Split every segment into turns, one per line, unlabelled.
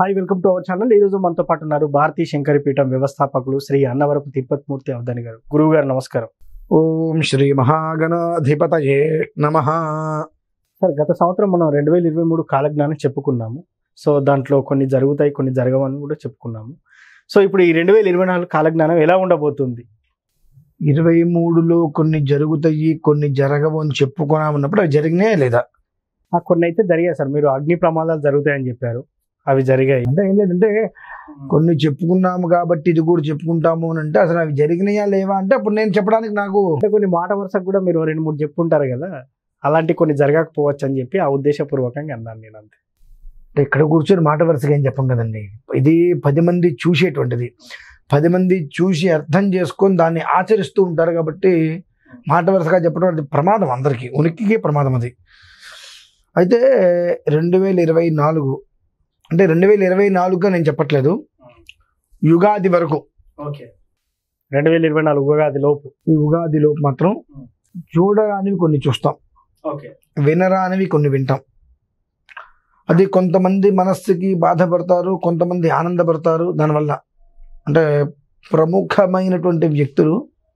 Hi welcome to our channel. ఈరోజు మనతో పాటు ఉన్నారు భారతీ శంకరపీఠం వ్యవస్థాపకులు శ్రీ అన్నవరపు తిరుపతిమూర్తి అవధాని గారు. గురువు గారు నమస్కారం.
ఓం శ్రీ మహాగణాధిపతయే నమః.
సార్, గత సంవత్సరం మనం 2023 కాలజ్ఞానం చెప్పుకున్నాము. సో దాంట్లో కొన్ని జరుగుతాయి, కొన్ని జరగవని కూడా చెప్పుకున్నాము. సో ఇప్పుడు ఈ 2024 కాలజ్ఞానం ఎలా ఉండబోతుంది?
23లో కొన్ని జరుగుతాయి, కొన్ని జరగవు అని చెప్పుకున్నామన్నప్పుడు అవి జరిగినాయా లేదా?
కొన్ని అయితే జరిగాయి సార్. మీరు అగ్ని ప్రమాదాలు జరుగుతాయని చెప్పారు, అవి జరిగాయి.
అంటే ఏం లేదంటే కొన్ని చెప్పుకున్నాము కాబట్టి ఇది కూడా చెప్పుకుంటాము అని అంటే అసలు అవి జరిగినాయా లేవా అంటే అప్పుడు నేను చెప్పడానికి నాకు
అంటే కొన్ని మాట వరుసకు కూడా మీరు 2-3 చెప్పుంటారు కదా, అలాంటి కొన్ని జరగకపోవచ్చు అని చెప్పి ఆ ఉద్దేశపూర్వకంగా అన్నాను నేను, అంతే.
ఇక్కడ కూర్చొని మాట వరుసగా ఏం చెప్పం కదండి. ఇది 10 మంది చూసేటువంటిది, 10 మంది చూసి అర్థం చేసుకొని దాన్ని ఆచరిస్తూ ఉంటారు కాబట్టి మాట వరుసగా చెప్పడం అది ప్రమాదం, అందరికీ ఉనికికి ప్రమాదం అది. అయితే 2024 అంటే 2024గా నేను చెప్పట్లేదు, యుగాది వరకు,
ఓకే, 2024 ఉగాది లోపు,
ఈ ఉగాది లోపు మాత్రం చూడరానివి కొన్ని చూస్తాం,
ఓకే,
వినరానివి కొన్ని వింటాం. అది కొంతమంది మనస్సుకి బాధపడతారు, కొంతమంది ఆనందపడతారు దానివల్ల. అంటే ప్రముఖమైనటువంటి వ్యక్తులు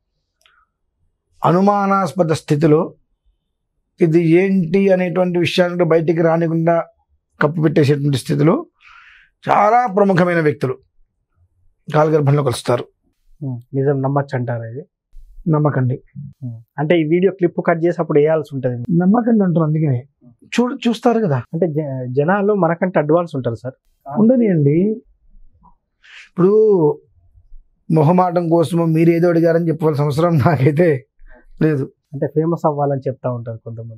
అనుమానాస్పద స్థితిలో ఇది ఏంటి అనేటువంటి విషయాన్ని బయటికి రానికుండా కప్పు పెట్టేసేటువంటి స్థితిలో చాలా ప్రముఖమైన వ్యక్తులు కాలగర్భంలో కలుస్తారు.
నిజం నమ్మచ్చు అంటారా ఇది?
నమ్మకండి.
అంటే ఈ వీడియో క్లిప్ కట్ చేసి అప్పుడు వేయాల్సి ఉంటుంది.
నమ్మకండి అంటారు, అందుకనే చూస్తారు కదా.
అంటే జనాలు మనకంటే అడ్వాన్స్ ఉంటారు సార్.
ఉండనియండి. ఇప్పుడు మొహమాటం కోసము మీరు ఏదో అడిగారని చెప్పవలసిన అవసరం నాకైతే లేదు.
అంటే ఫేమస్ అవ్వాలని చెప్తా ఉంటారు కొంతమంది.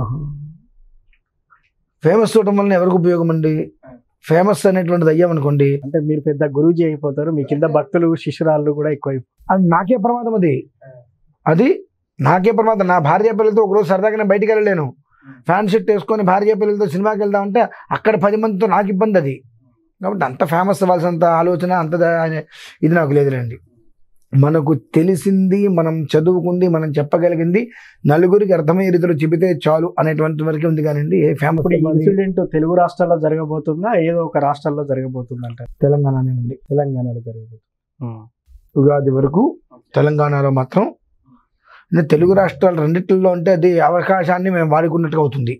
ఫేమస్ చూడటం వల్ల ఎవరికి ఉపయోగం అండి? ఫేమస్ అనేటువంటిది అయ్యామనుకోండి,
అంటే మీరు పెద్ద గురూజీ అయిపోతారు, మీ కింద భక్తులు శిష్యురాళ్ళు కూడా ఎక్కువ.
అది నాకే ప్రమాదం. అది నాకే ప్రమాదం. నా భార్య పిల్లలతో ఒకరోజు సరదాగా నేను బయటికి వెళ్ళలేను, ఫ్యాన్ షర్ట్ వేసుకొని భార్య పిల్లలతో సినిమాకి వెళ్దామంటే అక్కడ 10 మందితో నాకు ఇబ్బంది. అది కాబట్టి అంత ఫేమస్ అవ్వాల్సినంత ఆలోచన అంత ఇది నాకు లేదులేండి. మనకు తెలిసింది, మనం చదువుకుంది, మనం చెప్పగలిగింది నలుగురికి అర్థమయ్యే రీతిలో చెబితే చాలు అనేటువంటి వరకే ఉంది. కానివ్వండి ఏ ఫేమస్
ఇన్సిడెంట్ తెలుగు రాష్ట్రాల్లో జరగబోతుందా, ఏదో ఒక రాష్ట్రాల్లో జరగబోతుందా? అంటే
తెలంగాణనేనండి.
తెలంగాణలో జరగబోతుంది.
ఉగాది వరకు తెలంగాణలో మాత్రం, తెలుగు రాష్ట్రాలు రెండిట్లో అంటే అది అవకాశాన్ని మేము వాడుకున్నట్టుగా అవుతుంది.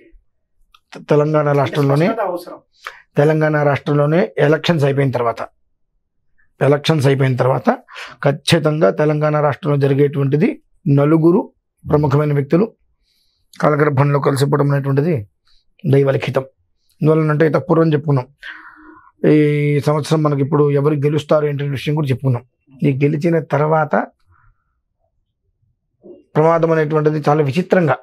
తెలంగాణ రాష్ట్రంలోనే ఎలక్షన్స్ అయిపోయిన తర్వాత ఖచ్చితంగా తెలంగాణ రాష్ట్రంలో జరిగేటువంటిది నలుగురు ప్రముఖమైన వ్యక్తులు కాలగర్భంలో కలిసిపోవడం అనేటువంటిది దైవలిఖితం. ఎందువల్లనంటే ఇంత పూర్వం చెప్పుకున్నాం, ఈ సంవత్సరం మనకి ఇప్పుడు ఎవరు గెలుస్తారు ఏంటనే విషయం కూడా చెప్పుకున్నాం. ఈ గెలిచిన తర్వాత ప్రమాదం అనేటువంటిది చాలా విచిత్రంగా,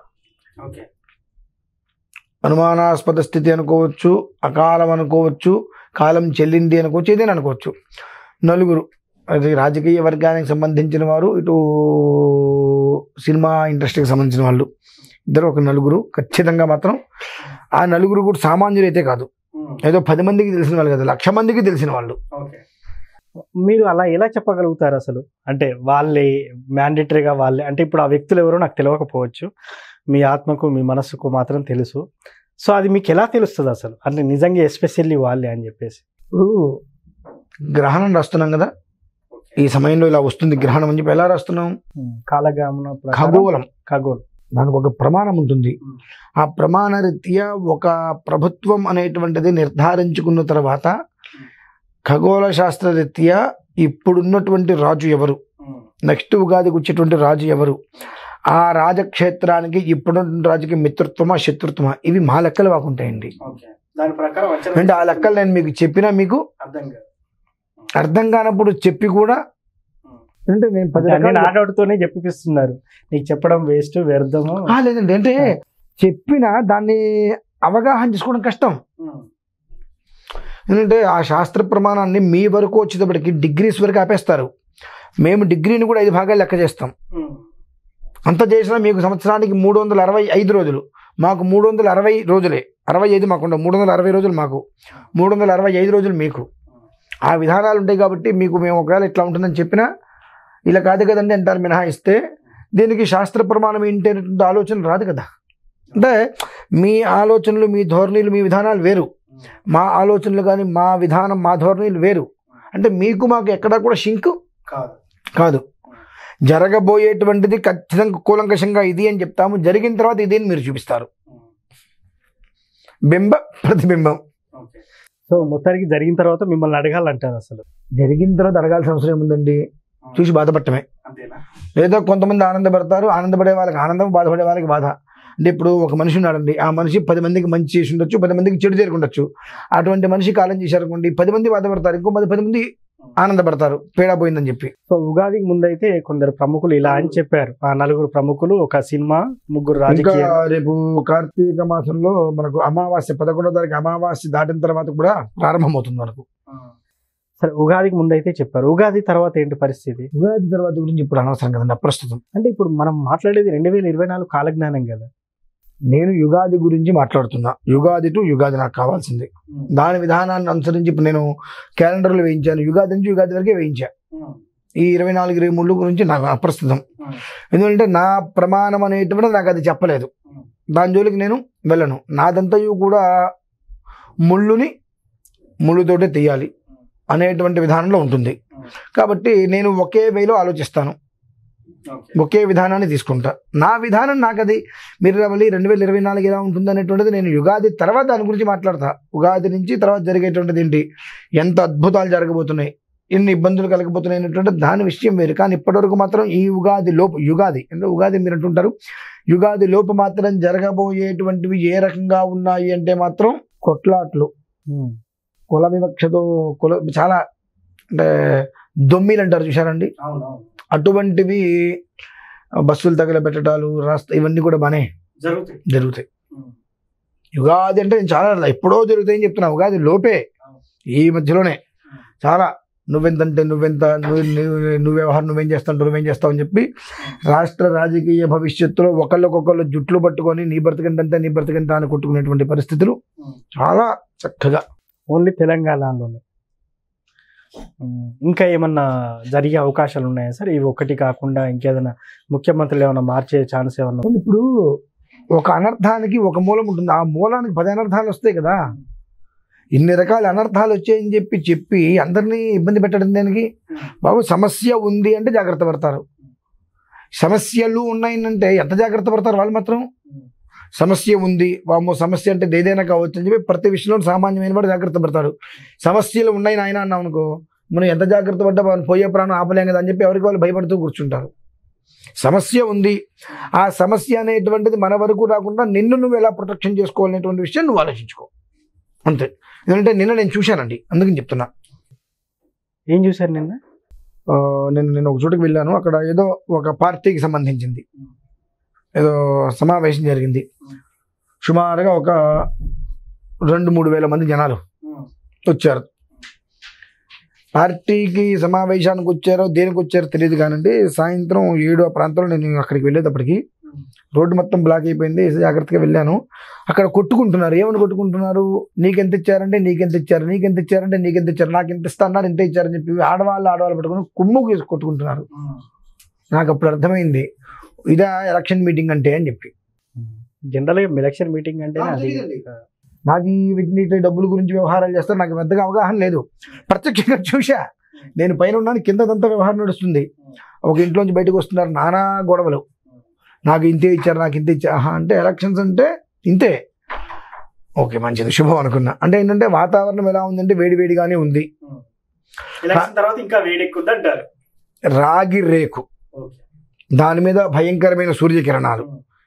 అనుమానాస్పద స్థితి అనుకోవచ్చు, అకాలం అనుకోవచ్చు, కాలం చెల్లింది అనుకోవచ్చు, ఏదైనా అనుకోవచ్చు. నలుగురు, అది రాజకీయ వర్గానికి సంబంధించిన వారు, ఇటు సినిమా ఇండస్ట్రీకి సంబంధించిన వాళ్ళు, ఇద్దరు ఒక నలుగురు ఖచ్చితంగా మాత్రం. ఆ నలుగురు కూడా సామాన్యులు అయితే కాదు, ఏదో 10 మందికి తెలిసిన వాళ్ళు కదా, 1,00,000 మందికి తెలిసిన వాళ్ళు.
మీరు అలా ఎలా చెప్పగలుగుతారు అసలు? అంటే వాళ్ళే మ్యాండేటరీగా వాళ్ళే అంటే ఇప్పుడు ఆ వ్యక్తులు ఎవరో నాకు తెలియకపోవచ్చు, మీ ఆత్మకు మీ మనస్సుకు మాత్రం తెలుసు. సో అది మీకు ఎలా తెలుస్తుంది అసలు? అంటే నిజంగా ఎస్పెషల్లీ వాళ్ళే అని చెప్పేసి.
ఇప్పుడు గ్రహణం రాస్తున్నాం కదా, ఈ సమయంలో ఇలా వస్తుంది గ్రహణం అని చెప్పి ఎలా రాస్తున్నాం?
కాలగమన
ఖగోళం,
ఖగోళం,
దానికి ఒక ప్రమాణం ఉంటుంది. ఆ ప్రమాణ రీత్యా ఒక ప్రభుత్వం అనేటువంటిది నిర్ధారించుకున్న తర్వాత ఖగోళ శాస్త్ర రీత్యా ఇప్పుడున్నటువంటి రాజు ఎవరు, నెక్స్ట్ ఉగాదికి వచ్చేటువంటి రాజు ఎవరు, ఆ రాజక్షేత్రానికి ఇప్పుడున్న రాజుకి మిత్రత్వమా శత్రుత్వమా, ఇవి మా లెక్కలు వాకుంటాయండి. అంటే ఆ లెక్కలు నేను మీకు చెప్పినా మీకు అర్థం కానప్పుడు చెప్పి కూడా అంటే నేను 10 రకాల
ఆటోతోనే చెప్పిస్తున్నారు, నీకు చెప్పడం వేస్ట్ వ్యర్థము
లేదండి. అంటే చెప్పినా దాన్ని అవగాహన చేసుకోవడం కష్టం. ఎందుకంటే ఆ శాస్త్ర ప్రమాణాన్ని మీ వరకు వచ్చేటప్పటికి డిగ్రీస్ వరకు ఆపేస్తారు. మేము డిగ్రీని కూడా 5 భాగాలు లెక్క చేస్తాం. అంత చేసినా మీకు సంవత్సరానికి 365 రోజులు, మాకు 360 రోజులే. 65 మాకుండా 360 రోజులు మాకు, 365 రోజులు మీకు. ఆ విధానాలు ఉంటాయి కాబట్టి మీకు మేము ఒకవేళ ఇట్లా ఉంటుందని చెప్పినా ఇలా కాదు కదండి అంటారు మినహాయిస్తే. దీనికి శాస్త్ర ప్రమాణం ఏంటి అనేటువంటి ఆలోచన రాదు కదా. అంటే మీ ఆలోచనలు, మీ ధోరణులు, మీ విధానాలు వేరు. మా ఆలోచనలు కానీ మా విధానం మా ధోరణిలు వేరు. అంటే మీకు మాకు ఎక్కడా కూడా షింక్ కాదు. జరగబోయేటువంటిది ఖచ్చితంగా కూలంకషంగా ఇది అని చెప్తాము, జరిగిన తర్వాత ఇది అని మీరు చూపిస్తారు. బింబ ప్రతిబింబం.
సో మొత్తానికి జరిగిన తర్వాత మిమ్మల్ని అడగాలంటారు. అసలు
జరిగిన తర్వాత అడగాల్సిన అవసరం ఏముందండి? చూసి బాధపడటమే. లేదా కొంతమంది ఆనందపడతారు, ఆనందపడే వాళ్ళకి ఆనందం, బాధపడే వాళ్ళకి బాధ. అంటే ఇప్పుడు ఒక మనిషి ఉన్నాడండి, ఆ మనిషి 10 మందికి మంచి చేసి ఉండొచ్చు, 10 మందికి చెడు చేరుకుండొచ్చు. అటువంటి మనిషి కాలం చేశారనుకోండి, 10 మంది బాధపడతారు, ఇంకో 10 మంది ఆనందపడతారు పేడా పోయిందని చెప్పి.
సో ఉగాదికి ముందైతే కొందరు ప్రముఖులు ఇలా అని చెప్పారు. ఆ 4 ప్రముఖులు, ఒక సినిమా, 3 రాజకీయ.
రేపు కార్తీక మాసంలో మనకు అమావాస్య 11వ తారీఖు అమావాస్య దాటిన తర్వాత కూడా ప్రారంభమవుతుంది మనకు.
సరే, ఉగాదికి ముందైతే చెప్పారు. ఉగాది తర్వాత ఏంటి పరిస్థితి?
ఉగాది తర్వాత గురించి ఇప్పుడు అనవసరం కదండి ప్రస్తుతం.
అంటే ఇప్పుడు మనం మాట్లాడేది 2024 కాలజ్ఞానం కదా.
నేను యుగాది గురించి మాట్లాడుతున్నా. యుగాది టు యుగాది నాకు కావాల్సింది. దాని విధానాన్ని అనుసరించి ఇప్పుడు నేను క్యాలెండర్లో వేయించాను. యుగాది నుంచి యుగాది వరకే వేయించా. ఈ 24, 23 గురించి నాకు అప్రస్తుతం. ఎందుకంటే నా ప్రమాణం అనేటువంటి నాకు అది చెప్పలేదు. దాని జోలికి నేను వెళ్ళను. నాదంతయు కూడా ముళ్ళుతోటే తీయాలి అనేటువంటి విధానంలో ఉంటుంది. కాబట్టి నేను ఒకే వేలో ఆలోచిస్తాను, ఒకే విధానాన్ని తీసుకుంటా. నా విధానం నాకు అది. మీరు 2024 ఎలా ఉంటుంది అనేటువంటిది నేను యుగాది తర్వాత దాని గురించి మాట్లాడతా. ఉగాది నుంచి తర్వాత జరిగేటువంటిది ఏంటి, ఎంత అద్భుతాలు జరగబోతున్నాయి, ఎన్ని ఇబ్బందులు కలగబోతున్నాయి అనేటువంటి దాని విషయం వేరు. కానీ ఇప్పటివరకు మాత్రం ఈ ఉగాది లోపు, యుగాది అంటే ఉగాది మీరు అంటుంటారు, యుగాది లోపు మాత్రం జరగబోయేటువంటివి ఏ రకంగా ఉన్నాయి అంటే మాత్రం కొట్లాట్లు, కుల వివక్షతో చాలా అంటే దొమ్మిలు అంటారు చూశారండి, అటువంటివి బస్సులు తగలబెట్టడాలు, ఇవన్నీ కూడా బాగానే జరుగుతాయి. యుగాది అంటే నేను చాలా ఎప్పుడో జరుగుతాయని చెప్తున్నా. ఉగాది లోపే, ఈ మధ్యలోనే చాలా నువ్వెంతంటే నువ్వెంత, నువ్వు వ్యవహారం నువ్వేం చేస్తావు అని చెప్పి రాష్ట్ర రాజకీయ భవిష్యత్తులో ఒకళ్ళకొకళ్ళు జుట్లు పట్టుకొని నీ బ్రతికంత అని కొట్టుకునేటువంటి పరిస్థితులు చాలా చక్కగా
ఓన్లీ తెలంగాణలోనే. ఇంకా ఏమన్నా జరిగే అవకాశాలు ఉన్నాయా సార్? ఇవి ఒకటి కాకుండా ఇంకేదైనా ముఖ్యమంత్రులు ఏమైనా మార్చే ఛాన్స్ ఏమన్నా?
ఇప్పుడు ఒక అనర్థానికి ఒక మూలం ఉంటుంది, ఆ మూలానికి 10 అనర్థాలు వస్తాయి కదా. ఇన్ని రకాల అనర్థాలు వచ్చాయని చెప్పి అందరినీ ఇబ్బంది పెట్టడం దానికి బాబు. సమస్య ఉంది అంటే జాగ్రత్త పడతారు, సమస్యలు ఉన్నాయంటే ఎంత జాగ్రత్త పడతారు వాళ్ళు మాత్రం. సమస్య ఉంది వామో, సమస్య అంటే ఏదైనా కావచ్చు అని చెప్పి ప్రతి విషయంలో సామాన్యమైన వాడు జాగ్రత్త పడతాడు. సమస్యలు ఉన్నాయి నాయన అన్నాం అనుకో, మనం ఎంత జాగ్రత్త పడ్డా పోయే ప్రాణం ఆపలేం కదా అని చెప్పి ఎవరికి వాళ్ళు భయపడుతూ కూర్చుంటారు. సమస్య ఉంది, ఆ సమస్య అనేటువంటిది మన వరకు రాకుండా నిన్ను నువ్వు ఎలా ప్రొటెక్షన్ చేసుకోవాలనేటువంటి విషయం నువ్వు ఆలోచించుకో అంతే. ఎందుకంటే నిన్న నేను చూశానండి, అందుకని చెప్తున్నా.
ఏం చూశారు నిన్న?
నేను ఒక చోటుకి వెళ్ళాను. అక్కడ ఏదో ఒక పార్టీకి సంబంధించింది ఏదో సమావేశం జరిగింది. సుమారుగా ఒక 2-3 వేల మంది జనాలు వచ్చారు. పార్టీకి సమావేశానికి వచ్చారో దేనికి వచ్చారో తెలియదు కానండి. సాయంత్రం 7 ఆ ప్రాంతంలో నేను అక్కడికి వెళ్ళేటప్పటికి రోడ్డు మొత్తం బ్లాక్ అయిపోయింది. జాగ్రత్తగా వెళ్ళాను. అక్కడ కొట్టుకుంటున్నారు. ఏమని కొట్టుకుంటున్నారు? నీకెంత ఇచ్చారంటే నీకెంత ఇచ్చారు, నీకెంత ఇచ్చారంటే నీకెంత ఇచ్చారు, నాకు ఎంత ఇస్తా అన్నారు, ఎంత ఇచ్చారని చెప్పి ఆడవాళ్ళు పట్టుకుని కుమ్ము కొట్టుకుంటున్నారు. నాకు అప్పుడు అర్థమైంది, ఇదా ఎలక్షన్ మీటింగ్ అంటే అని చెప్పి.
జనరల్గా ఎలక్షన్ మీటింగ్ అంటే
నాకు ఈ డబ్బుల గురించి వ్యవహారాలు చేస్తారు, నాకు పెద్దగా అవగాహన లేదు. ప్రత్యక్షంగా చూసా, నేను పైన ఉన్నాను, కిందదంతా వ్యవహారం నడుస్తుంది. ఒక ఇంట్లోంచి బయటకు వస్తున్నారు, నానా గొడవలు. నాకు ఇంతే ఇచ్చారు, నాకు ఇంతే ఇచ్చారు. అంటే ఎలక్షన్స్ అంటే ఇంతే. ఓకే, మంచిది, శుభం అనుకున్నా. అంటే ఏంటంటే వాతావరణం ఎలా ఉందంటే వేడివేడిగానే ఉంది. రాగి రేకు, దాని మీద భయంకరమైన సూర్యకిరణాలు,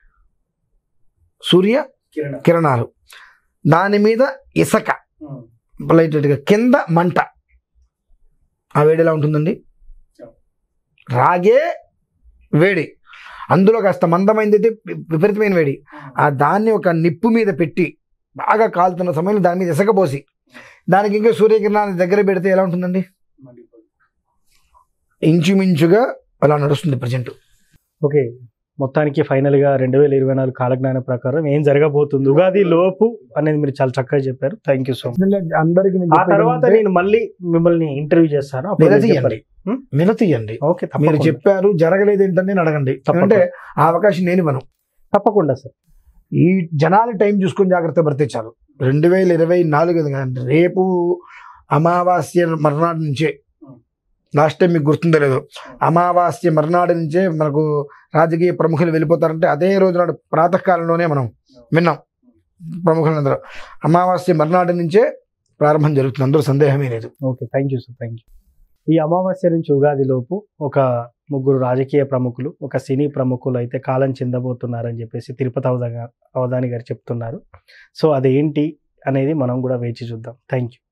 కిరణాలు, దాని మీద ఇసక లైట్గా, కింద మంట. ఆ వేడి ఎలా ఉంటుందండి? రాగే వేడి, అందులో కాస్త మందమైంది అయితే విపరీతమైన వేడి. ఆ దాన్ని ఒక నిప్పు మీద పెట్టి బాగా కాలుతున్న సమయంలో దాని మీద ఇసక పోసి దానికి ఇంకా సూర్యకిరణాన్ని దగ్గర పెడితే ఎలా ఉంటుందండి? ఇంచుమించుగా అలా నడుస్తుంది ప్రజెంట్.
ఓకే, మొత్తానికి ఫైనల్గా 2024 కాలజ్ఞానం ప్రకారం ఏం జరగబోతుంది ఉగాది లోపు అనేది మీరు చాలా చక్కగా చెప్పారు. Thank you so much.
అందరికి
ఆ తర్వాత నేను మళ్ళీ మిమ్మల్ని ఇంటర్వ్యూ చేస్తాను,
నిలతీయండి.
ఓకే,
మీరు చెప్పారు, జరగలేదు ఏంటని నేను అడగండి. అంటే ఆ అవకాశం నేను ఇవ్వను.
తప్పకుండా సార్.
ఈ జనాల టైం చూసుకొని జాగ్రత్త పడితే చాలు. 2024 కదండి, రేపు అమావాస్య మర్నాడు నుంచే, లాస్ట్ టైం మీకు గుర్తుందో లేదో, అమావాస్య మర్నాడు నుంచే మనకు రాజకీయ ప్రముఖులు వెళ్ళిపోతారంటే అదే రోజు నాడు ప్రాతకాలంలోనే మనం విన్నాం ప్రముఖులందరూ. అమావాస్య మర్నాడు నుంచే ప్రారంభం జరుగుతుంది, అందులో సందేహమే లేదు.
Okay, thank you sir, thank you. ఈ అమావాస్య నుంచి ఉగాది లోపు ఒక 3 రాజకీయ ప్రముఖులు, ఒక సినీ ప్రముఖులు అయితే కాలం చెందబోతున్నారని చెప్పేసి తిరుపతి అవధాని గారు చెప్తున్నారు. సో అదేంటి అనేది మనం కూడా వేచి చూద్దాం. Thank you.